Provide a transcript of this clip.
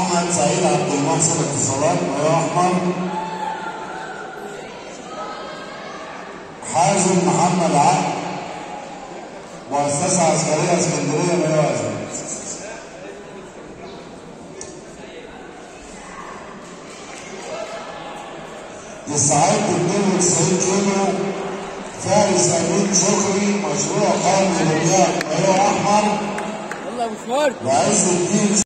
احمد سعيد عبد المحسن اتصالات مايو احمر. حازم محمد عبد مؤسسه عسكريه اسكندريه مايو ازرق. يستعد 92 كيلو فارس امين شكري مشروع قومي للرياض مايو احمر. يلا يا ابو شوار. وعز الدين